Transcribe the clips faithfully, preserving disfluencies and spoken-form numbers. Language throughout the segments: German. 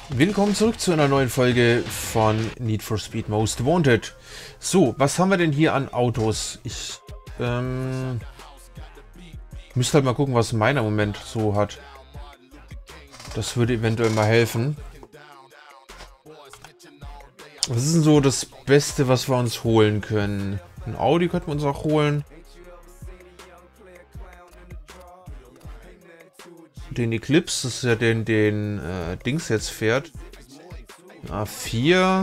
Willkommen zurück zu einer neuen Folge von Need for Speed Most Wanted. So, was haben wir denn hier an Autos? Ich ähm, müsste halt mal gucken, was meiner im Moment so hat. Das würde eventuell mal helfen. Was ist denn so das Beste, was wir uns holen können? Ein Audi könnten wir uns auch holen. Den Eclipse, das ist ja den, den äh, Dings jetzt fährt. A vier.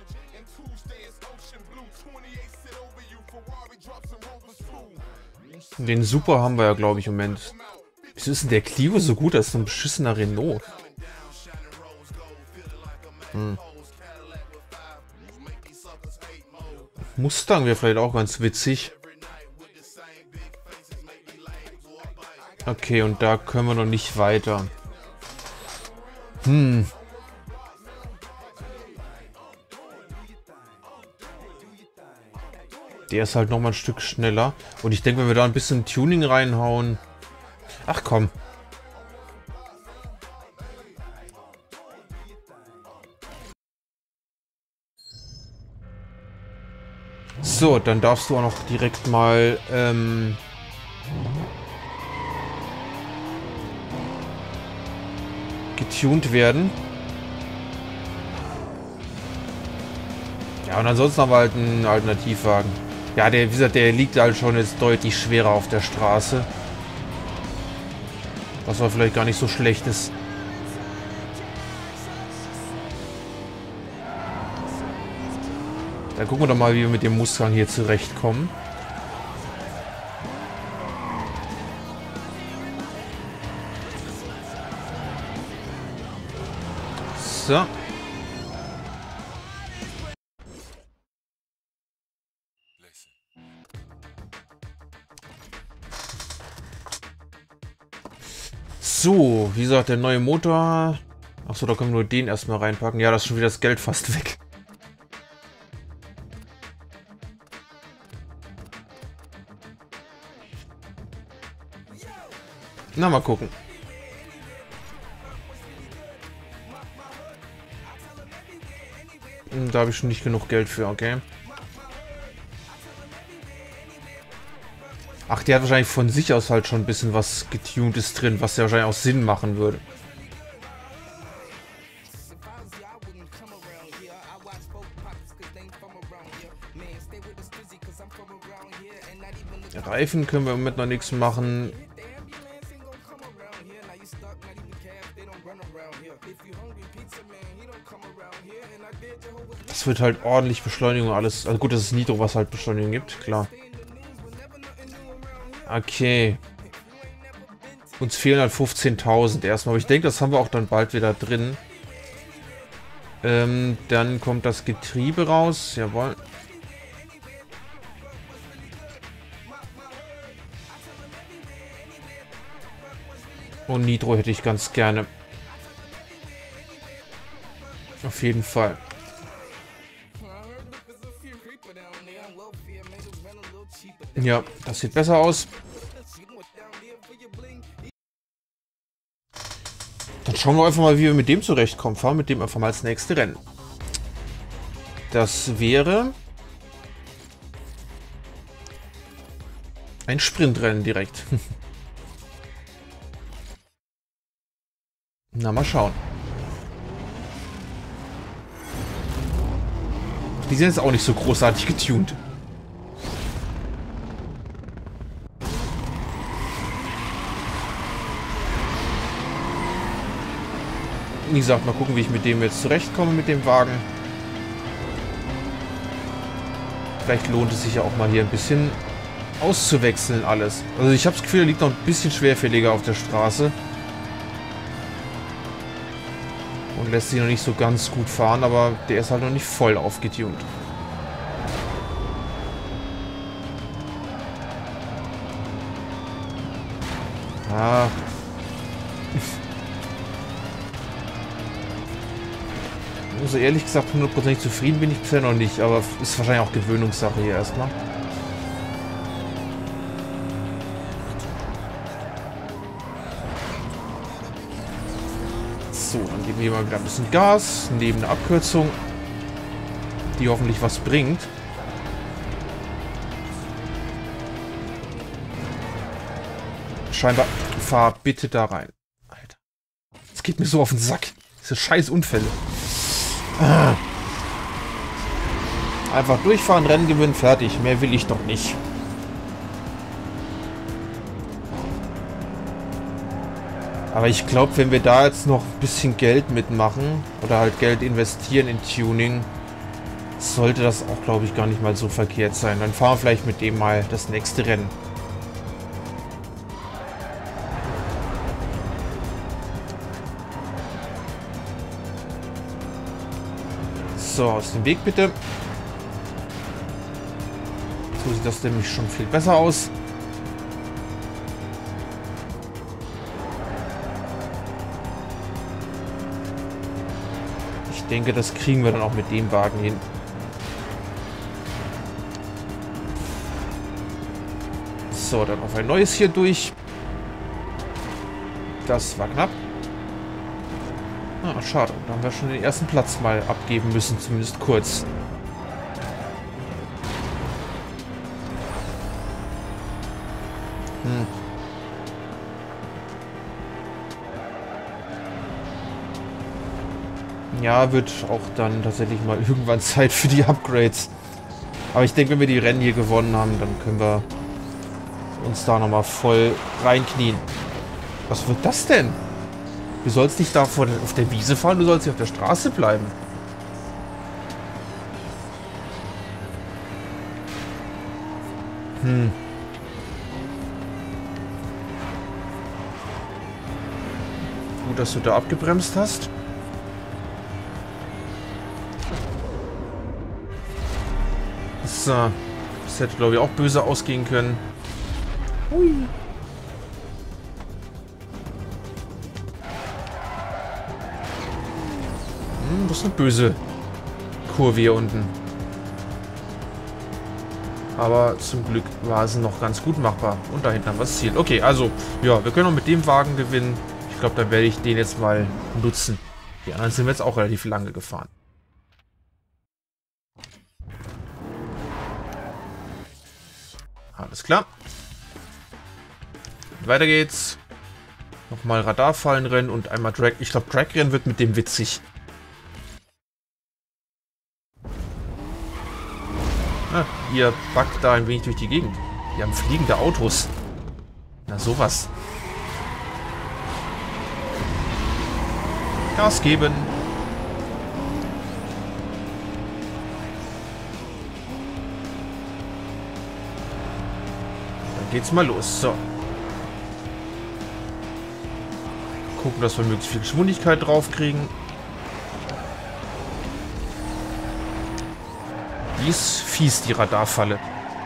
Den Super haben wir ja, glaube ich, im Moment. Wieso ist denn der Clio so gut? Das ist ein beschissener Renault. Hm. Mustang wäre vielleicht auch ganz witzig. Okay, und da können wir noch nicht weiter. Hm. Der ist halt noch mal ein Stück schneller. Und ich denke, wenn wir da ein bisschen Tuning reinhauen... Ach komm. So, dann darfst du auch noch direkt mal... Ähm getuned werden. Ja, und ansonsten haben wir halt einen Alternativwagen. Ja, der, wie gesagt, der liegt halt schon jetzt deutlich schwerer auf der Straße. Was aber vielleicht gar nicht so schlecht ist. Dann gucken wir doch mal, wie wir mit dem Mustang hier zurechtkommen. So. So, wie gesagt, der neue Motor. Achso, da können wir nur den erstmal reinpacken. Ja, das ist schon wieder das Geld fast weg. Na, mal gucken. Da habe ich schon nicht genug Geld für, okay. Ach, der hat wahrscheinlich von sich aus halt schon ein bisschen was getuntes drin, was ja wahrscheinlich auch Sinn machen würde. Reifen können wir im Moment noch nichts machen. Das wird halt ordentlich Beschleunigung alles. Also gut, das ist Nitro, was halt Beschleunigung gibt, klar. Okay. Uns fehlen halt fünfzehntausend erstmal. Aber ich denke, das haben wir auch dann bald wieder drin. Ähm, dann kommt das Getriebe raus. Jawohl. Und Nitro hätte ich ganz gerne. Auf jeden Fall. Ja, das sieht besser aus. Dann schauen wir einfach mal, wie wir mit dem zurechtkommen. Fahren mit dem einfach mal als nächste Rennen. Das wäre ein Sprintrennen direkt. Na, mal schauen. Die sind jetzt auch nicht so großartig getuned. Wie gesagt, mal gucken, wie ich mit dem jetzt zurechtkomme, mit dem Wagen. Vielleicht lohnt es sich ja auch mal hier ein bisschen auszuwechseln alles. Also ich habe das Gefühl, er liegt noch ein bisschen schwerfälliger auf der Straße. Und lässt sich noch nicht so ganz gut fahren, aber der ist halt noch nicht voll aufgetunt. Ah. Also ehrlich gesagt, hundertprozentig zufrieden bin ich bisher noch nicht, aber ist wahrscheinlich auch Gewöhnungssache hier erstmal. So, dann geben wir mal wieder ein bisschen Gas, neben eine Abkürzung, die hoffentlich was bringt. Scheinbar. Fahr bitte da rein. Alter. Das geht mir so auf den Sack. Diese scheiß Unfälle. Ah. Einfach durchfahren, Rennen gewinnen, fertig. Mehr will ich doch nicht. Aber ich glaube, wenn wir da jetzt noch ein bisschen Geld mitmachen oder halt Geld investieren in Tuning, sollte das auch, glaube ich, gar nicht mal so verkehrt sein. Dann fahren wir vielleicht mit dem mal das nächste Rennen. So, aus dem Weg bitte. So sieht das nämlich schon viel besser aus. Ich denke, das kriegen wir dann auch mit dem Wagen hin. So, dann auf ein neues hier durch. Das war knapp. Ah, schade. Da haben wir schon den ersten Platz mal abgeben müssen, zumindest kurz. Hm. Ja, wird auch dann tatsächlich mal irgendwann Zeit für die Upgrades. Aber ich denke, wenn wir die Rennen hier gewonnen haben, dann können wir uns da nochmal voll reinknien. Was wird das denn? Du sollst nicht da vor, auf der Wiese fahren, du sollst hier auf der Straße bleiben. Hm. Gut, dass du da abgebremst hast. So. Das hätte, glaube ich, auch böse ausgehen können. Hui. Hm, das ist eine böse Kurve hier unten. Aber zum Glück war es noch ganz gut machbar. Und da hinten haben wir das Ziel. Okay, also, ja, wir können auch mit dem Wagen gewinnen. Ich glaube, dann werde ich den jetzt mal nutzen. Die anderen sind wir jetzt auch relativ lange gefahren. Alles klar. Weiter geht's. Nochmal Radarfallenrennen und einmal Drag. Ich glaube, Dragrennen wird mit dem witzig. Ah, ihr backt da ein wenig durch die Gegend. Wir haben fliegende Autos. Na sowas. Gas geben. Dann geht's mal los. So. Gucken, dass wir möglichst viel Geschwindigkeit drauf kriegen. Die ist fies, die Radarfalle.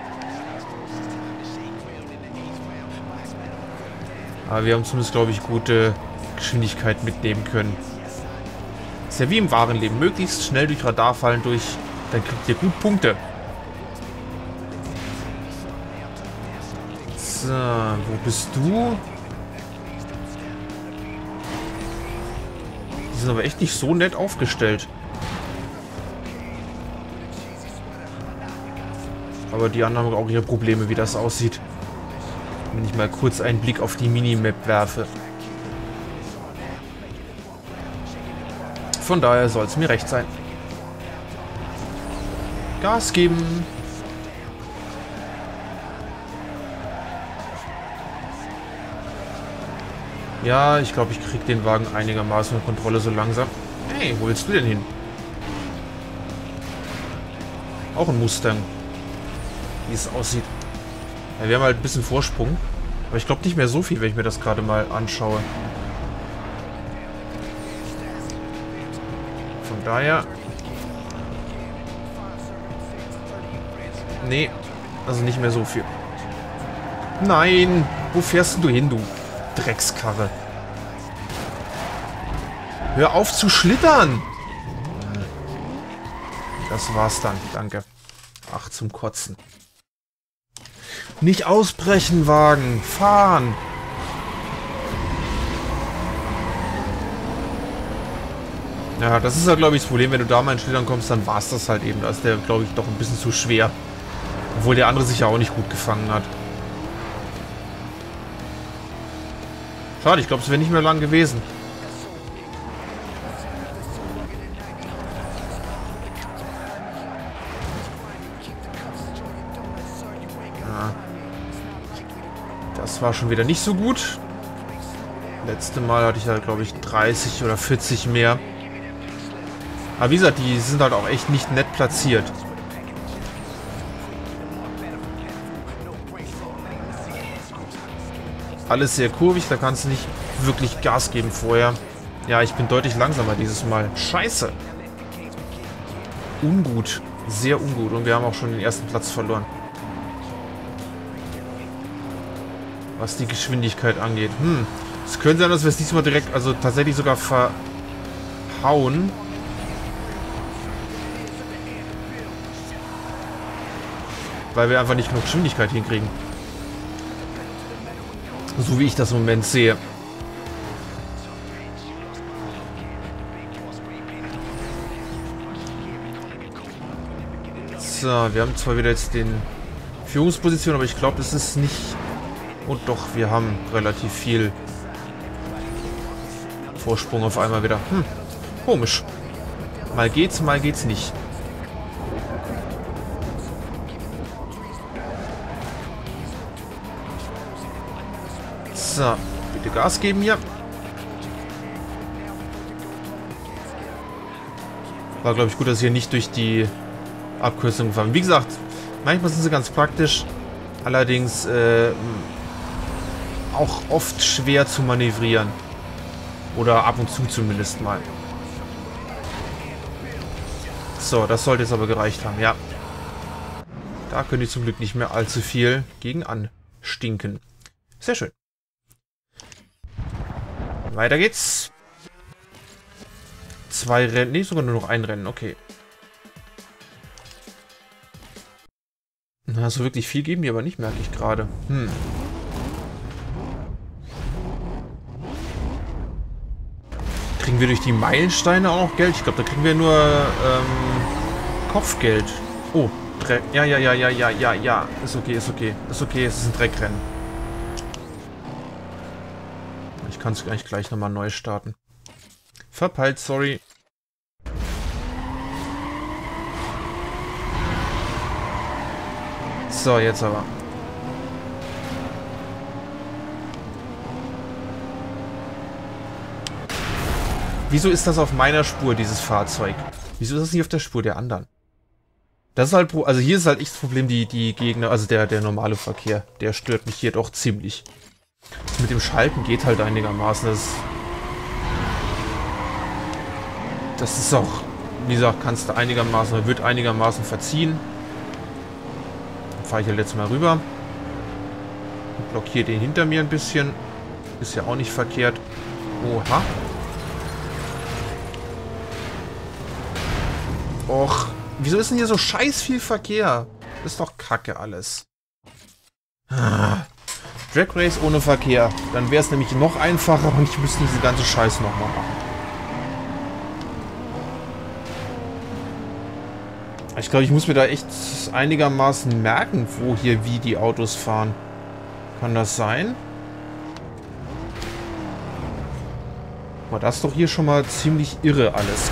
Aber wir haben zumindest, glaube ich, gute Geschwindigkeit mitnehmen können. Ist ja wie im wahren Leben. Möglichst schnell durch Radarfallen durch, dann kriegt ihr gut Punkte. So, wo bist du? Die sind aber echt nicht so nett aufgestellt. Aber die anderen haben auch ihre Probleme, wie das aussieht. Wenn ich mal kurz einen Blick auf die Minimap werfe. Von daher soll es mir recht sein. Gas geben. Ja, ich glaube, ich kriege den Wagen einigermaßen unter Kontrolle so langsam. Hey, wo willst du denn hin? Auch ein Mustang. Wie es aussieht. Ja, wir haben halt ein bisschen Vorsprung. Aber ich glaube nicht mehr so viel, wenn ich mir das gerade mal anschaue. Von daher... Nee, also nicht mehr so viel. Nein! Wo fährst du hin, du Dreckskarre? Hör auf zu schlittern! Das war's dann, danke. Ach, zum Kotzen. Nicht ausbrechen, Wagen. Fahren. Ja, das ist ja, glaube ich, das Problem. Wenn du da mal in Schlittern kommst, dann war es das halt eben. Da ist der, glaube ich, doch ein bisschen zu schwer. Obwohl der andere sich ja auch nicht gut gefangen hat. Schade, ich glaube, es wäre nicht mehr lang gewesen. Ja. Das war schon wieder nicht so gut. Letzte Mal hatte ich ja, glaube ich, dreißig oder vierzig mehr. Aber wie gesagt, die sind halt auch echt nicht nett platziert. Alles sehr kurvig, da kannst du nicht wirklich Gas geben vorher. Ja, ich bin deutlich langsamer dieses Mal. Scheiße. Ungut. Sehr ungut. Und wir haben auch schon den ersten Platz verloren. Was die Geschwindigkeit angeht. Hm. Es könnte sein, dass wir es diesmal direkt, also tatsächlich sogar verhauen. Weil wir einfach nicht genug Geschwindigkeit hinkriegen. So wie ich das im Moment sehe. So, wir haben zwar wieder jetzt den Führungsposition, aber ich glaube, das ist nicht... Und doch, wir haben relativ viel Vorsprung auf einmal wieder. Hm, komisch. Mal geht's, mal geht's nicht. So, bitte Gas geben hier. War, glaube ich, gut, dass ich hier nicht durch die Abkürzung gefahren bin. Wie gesagt, manchmal sind sie ganz praktisch. Allerdings äh, auch oft schwer zu manövrieren. Oder ab und zu zumindest mal. So, das sollte jetzt aber gereicht haben, ja. Da können die zum Glück nicht mehr allzu viel gegen anstinken. Sehr schön. Weiter geht's. Zwei Rennen, nee, sogar nur noch ein Rennen, okay. Na, so wirklich viel geben die aber nicht, merke ich gerade. Hm. Kriegen wir durch die Meilensteine auch noch Geld? Ich glaube, da kriegen wir nur ähm, Kopfgeld. Oh, Dreck. Ja, ja, ja, ja, ja, ja, ja. Ist okay, ist okay. Ist okay, es ist ein Dreckrennen. Ich kann es eigentlich gleich nochmal neu starten. Verpeilt, sorry. So, jetzt aber. Wieso ist das auf meiner Spur, dieses Fahrzeug? Wieso ist das nicht auf der Spur der anderen? Das ist halt, also hier ist halt echt das Problem, die, die Gegner, also der, der normale Verkehr, der stört mich hier doch ziemlich. Das mit dem Schalten geht halt einigermaßen. Das, das ist auch, wie gesagt, kannst du einigermaßen, wird einigermaßen verziehen. Dann fahre ich halt jetzt mal rüber. Und blockiere den hinter mir ein bisschen. Ist ja auch nicht verkehrt. Oha. Och, wieso ist denn hier so scheiß viel Verkehr? Das ist doch Kacke alles. Ah. Drag Race ohne Verkehr. Dann wäre es nämlich noch einfacher und ich müsste diese ganze Scheiße nochmal machen. Ich glaube, ich muss mir da echt einigermaßen merken, wo hier wie die Autos fahren. Kann das sein? War das doch hier schon mal ziemlich irre alles.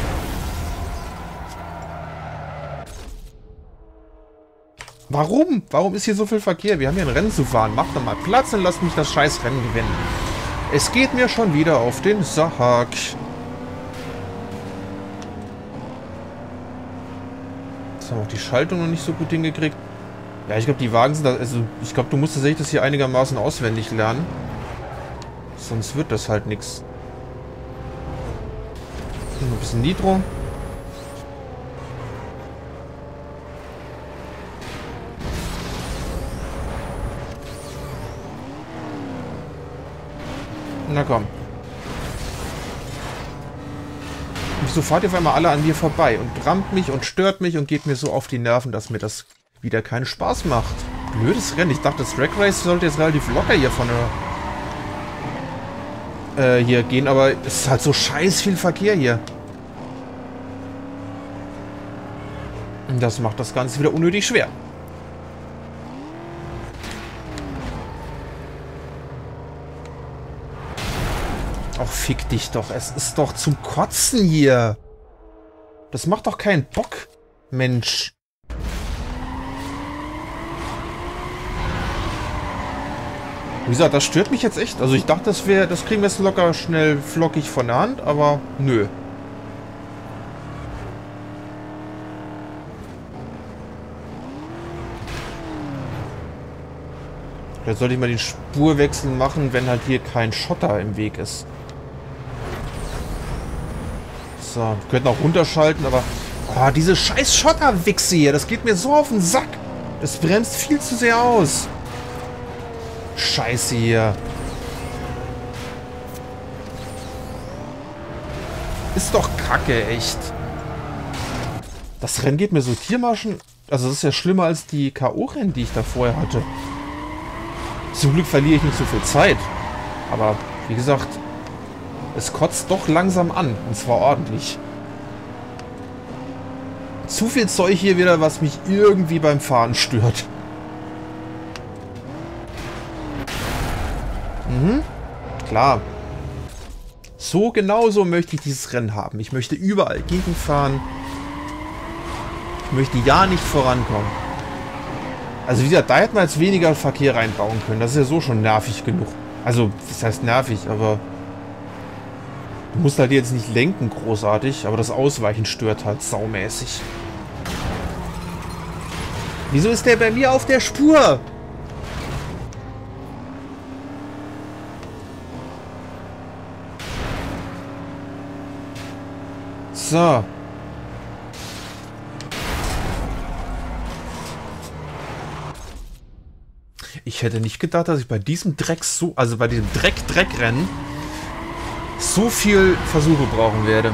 Warum? Warum ist hier so viel Verkehr? Wir haben hier ein Rennen zu fahren. Macht doch mal Platz und lasst mich das scheiß Rennen gewinnen. Es geht mir schon wieder auf den Sack. Jetzt haben wir auch die Schaltung noch nicht so gut hingekriegt. Ja, ich glaube, die Wagen sind da, also ich glaube, du musst tatsächlich das hier einigermaßen auswendig lernen. Sonst wird das halt nichts. Ein bisschen Nitro. Na komm. Wieso fahrt ihr auf einmal alle an mir vorbei und rammt mich und stört mich und geht mir so auf die Nerven, dass mir das wieder keinen Spaß macht? Blödes Rennen. Ich dachte, das Drag Race sollte jetzt relativ locker hier von der... Äh, hier gehen, aber es ist halt so scheiß viel Verkehr hier. Und das macht das Ganze wieder unnötig schwer. Ach, fick dich doch. Es ist doch zum Kotzen hier. Das macht doch keinen Bock, Mensch. Wie gesagt, das stört mich jetzt echt. Also ich dachte, das wäre, das kriegen wir jetzt locker schnell flockig von der Hand, aber nö. Vielleicht sollte ich mal den Spurwechsel machen, wenn halt hier kein Schotter im Weg ist. So, wir könnten auch runterschalten, aber... Oh, diese scheiß Schotterwichse hier, das geht mir so auf den Sack. Das bremst viel zu sehr aus. Scheiße hier. Ist doch kacke, echt. Das Rennen geht mir so Tiermarschen... Also das ist ja schlimmer als die K O-Rennen, die ich da vorher hatte. Zum Glück verliere ich nicht so viel Zeit. Aber, wie gesagt, es kotzt doch langsam an. Und zwar ordentlich. Zu viel Zeug hier wieder, was mich irgendwie beim Fahren stört. Mhm. Klar. So genauso möchte ich dieses Rennen haben. Ich möchte überall gegenfahren. Ich möchte ja nicht vorankommen. Also wie gesagt, da hätten wir jetzt weniger Verkehr reinbauen können. Das ist ja so schon nervig genug. Also, das heißt nervig, aber... Du musst halt jetzt nicht lenken großartig, aber das Ausweichen stört halt saumäßig. Wieso ist der bei mir auf der Spur? So. Ich hätte nicht gedacht, dass ich bei diesem Dreck so, also bei diesem Dreck-Dreck-Rennen so viel Versuche brauchen werde.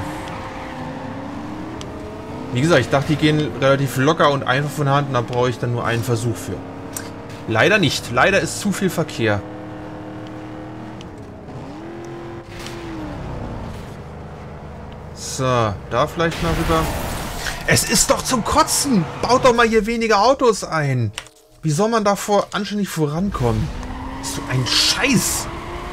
Wie gesagt, ich dachte, die gehen relativ locker und einfach von der Hand und da brauche ich dann nur einen Versuch für. Leider nicht. Leider ist zu viel Verkehr. So, da vielleicht mal rüber. Es ist doch zum Kotzen! Baut doch mal hier weniger Autos ein! Wie soll man davor anständig vorankommen? So ein Scheiß!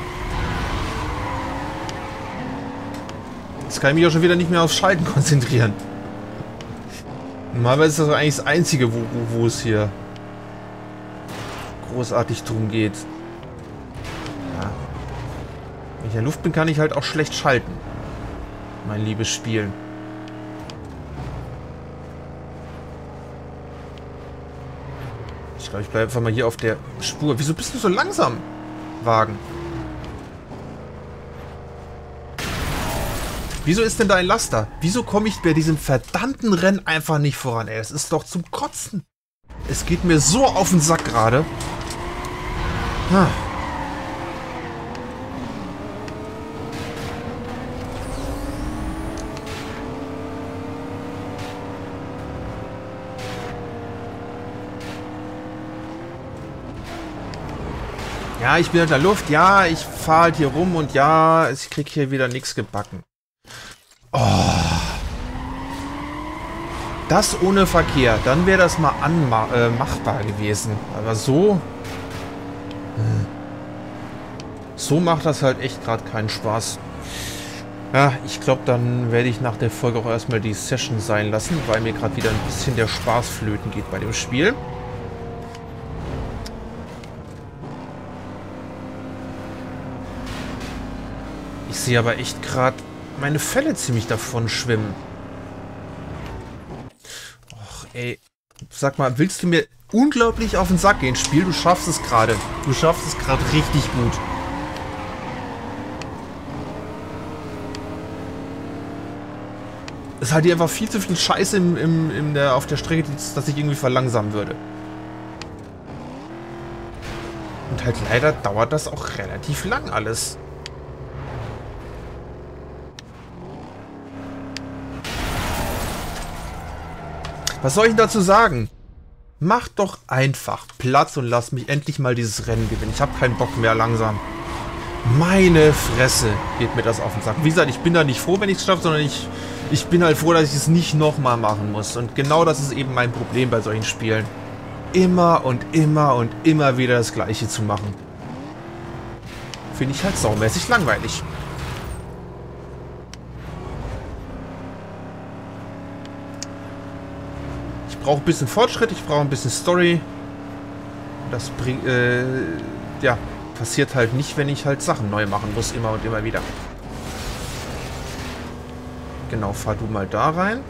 Jetzt kann ich mich auch schon wieder nicht mehr aufs Schalten konzentrieren. Normalerweise ist das eigentlich das Einzige, wo, wo, wo es hier großartig drum geht. Ja. Wenn ich in der Luft bin, kann ich halt auch schlecht schalten. Mein liebes Spiel. Ich glaube, ich bleibe einfach mal hier auf der Spur. Wieso bist du so langsam, Wagen? Wieso ist denn da ein Laster? Wieso komme ich bei diesem verdammten Rennen einfach nicht voran? Ey, es ist doch zum Kotzen. Es geht mir so auf den Sack gerade. Ah. Ja, ich bin in der Luft. Ja, ich fahre halt hier rum und ja, ich krieg hier wieder nichts gebacken. Oh. Das ohne Verkehr. Dann wäre das mal anmachbar äh, gewesen. Aber so... So macht das halt echt gerade keinen Spaß. Ja, ich glaube, dann werde ich nach der Folge auch erstmal die Session sein lassen, weil mir gerade wieder ein bisschen der Spaß flöten geht bei dem Spiel. Ich sehe aber echt gerade meine Fälle ziemlich davon schwimmen. Och, ey. Sag mal, willst du mir unglaublich auf den Sack gehen, Spiel? Du schaffst es gerade. Du schaffst es gerade richtig gut. Es hat hier einfach viel zu viel Scheiße im, im, in der, auf der Strecke, dass ich irgendwie verlangsamen würde. Und halt leider dauert das auch relativ lang alles. Was soll ich dazu sagen? Macht doch einfach Platz und lasst mich endlich mal dieses Rennen gewinnen. Ich habe keinen Bock mehr langsam. Meine Fresse geht mir das auf den Sack. Wie gesagt, ich bin da nicht froh, wenn ich es schaffe, sondern ich Ich bin halt froh, dass ich es nicht nochmal machen muss. Und genau das ist eben mein Problem bei solchen Spielen. Immer und immer und immer wieder das Gleiche zu machen. Finde ich halt saumäßig langweilig. Ich brauche ein bisschen Fortschritt, ich brauche ein bisschen Story. Das bringt, äh, ja, passiert halt nicht, wenn ich halt Sachen neu machen muss, immer und immer wieder. Genau, fahr du mal da rein.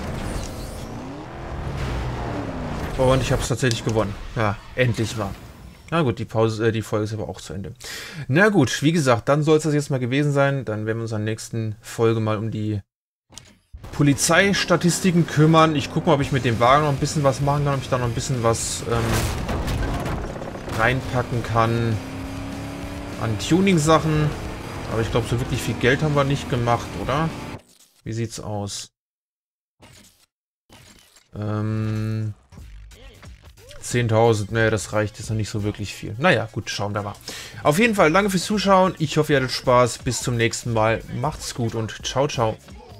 Und ich habe es tatsächlich gewonnen. Ja, endlich war. Na gut, die Pause, äh, die Folge ist aber auch zu Ende. Na gut, wie gesagt, dann soll es das jetzt mal gewesen sein. Dann werden wir uns in der nächsten Folge mal um die Polizeistatistiken kümmern. Ich gucke mal, ob ich mit dem Wagen noch ein bisschen was machen kann, ob ich da noch ein bisschen was ähm, reinpacken kann an Tuning-Sachen. Aber ich glaube, so wirklich viel Geld haben wir nicht gemacht, oder? Wie sieht's aus? Ähm, zehntausend, ne, das reicht jetzt noch nicht so wirklich viel. Naja, gut, schauen wir mal. Auf jeden Fall, danke fürs Zuschauen. Ich hoffe, ihr hattet Spaß. Bis zum nächsten Mal. Macht's gut und ciao, ciao.